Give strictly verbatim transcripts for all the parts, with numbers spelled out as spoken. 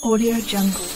Audio Jungle.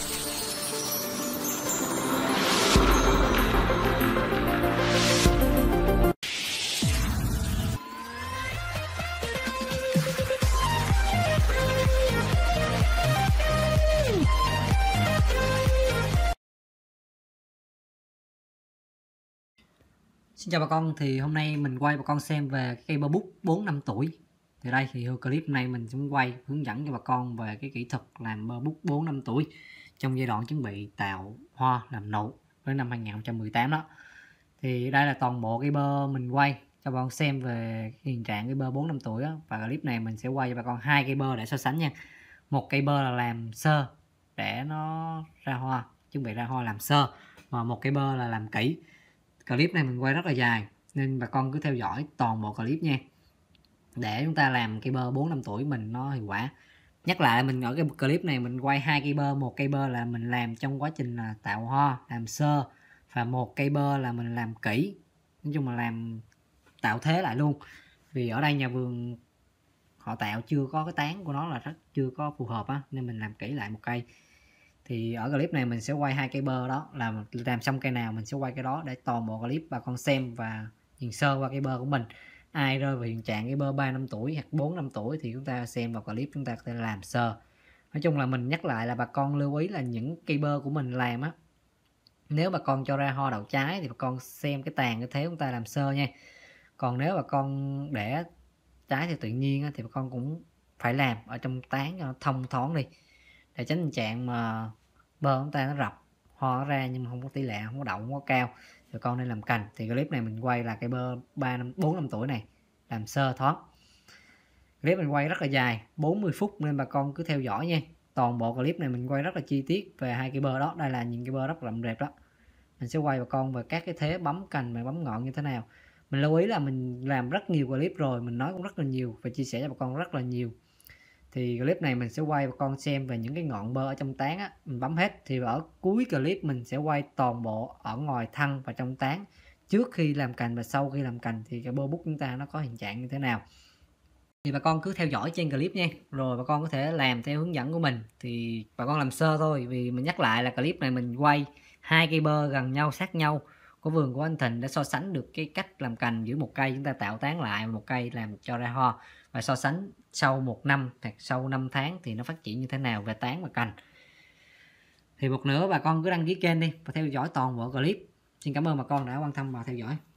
Xin chào bà con, thì hôm nay mình quay bà con xem về cây bơ bút bốn năm tuổi. Thì đây thì clip này mình cũng quay hướng dẫn cho bà con về cái kỹ thuật làm bơ bút bốn năm tuổi trong giai đoạn chuẩn bị tạo hoa làm nụ với năm hai nghìn không trăm mười tám đó. Thì đây là toàn bộ cây bơ mình quay cho bà con xem về hiện trạng cây bơ bốn năm tuổi đó. Và clip này mình sẽ quay cho bà con hai cây bơ để so sánh nha. Một cây bơ là làm sơ để nó ra hoa, chuẩn bị ra hoa làm sơ, và một cây bơ là làm kỹ. Clip này mình quay rất là dài nên bà con cứ theo dõi toàn bộ clip nha, để chúng ta làm cây bơ bốn năm tuổi mình nó hiệu quả. Nhắc lại mình ở cái clip này mình quay hai cây bơ, một cây bơ là mình làm trong quá trình là tạo hoa làm sơ, và một cây bơ là mình làm kỹ, nói chung là làm tạo thế lại luôn. Vì ở đây nhà vườn họ tạo chưa có cái tán của nó là rất chưa có phù hợp á, nên mình làm kỹ lại một cây. Thì ở clip này mình sẽ quay hai cây bơ đó, làm làm xong cây nào mình sẽ quay cái đó để toàn bộ clip bà con xem và nhìn sơ qua cây bơ của mình. Ai rơi vào hiện trạng cây bơ ba năm tuổi hoặc bốn năm tuổi thì chúng ta xem vào clip, chúng ta có thể làm sơ. Nói chung là mình nhắc lại là bà con lưu ý là những cây bơ của mình làm á, nếu bà con cho ra hoa đậu trái thì bà con xem cái tàn cái thế chúng ta làm sơ nha. Còn nếu bà con để trái thì tự nhiên á, thì bà con cũng phải làm ở trong tán cho nó thông thoáng đi, để tránh tình trạng mà bơ chúng ta nó rập hoa nó ra nhưng mà không có tỷ lệ, không có đậu, không có cao, rồi con nên làm cành. Thì clip này mình quay là cây bơ ba năm bốn năm tuổi này làm sơ thoáng. Clip mình quay rất là dài bốn mươi phút nên bà con cứ theo dõi nha. Toàn bộ clip này mình quay rất là chi tiết về hai cây bơ đó. Đây là những cây bơ rất rậm rạp đó. Mình sẽ quay bà con về các cái thế bấm cành và bấm ngọn như thế nào. Mình lưu ý là mình làm rất nhiều clip rồi, mình nói cũng rất là nhiều và chia sẻ cho bà con rất là nhiều. Thì clip này mình sẽ quay bà con xem về những cái ngọn bơ ở trong tán á, mình bấm hết. Thì ở cuối clip mình sẽ quay toàn bộ ở ngoài thân và trong tán, trước khi làm cành và sau khi làm cành thì cái bơ bút chúng ta nó có hiện trạng như thế nào. Thì bà con cứ theo dõi trên clip nha, rồi bà con có thể làm theo hướng dẫn của mình. Thì bà con làm sơ thôi, vì mình nhắc lại là clip này mình quay hai cây bơ gần nhau sát nhau của vườn của anh Thịnh để so sánh được cái cách làm cành giữa một cây chúng ta tạo tán lại, một cây làm cho ra hoa, và so sánh sau một năm hoặc sau năm tháng thì nó phát triển như thế nào về tán và cành. Thì một nữa bà con cứ đăng ký kênh đi và theo dõi toàn bộ clip. Xin cảm ơn bà con đã quan tâm và theo dõi.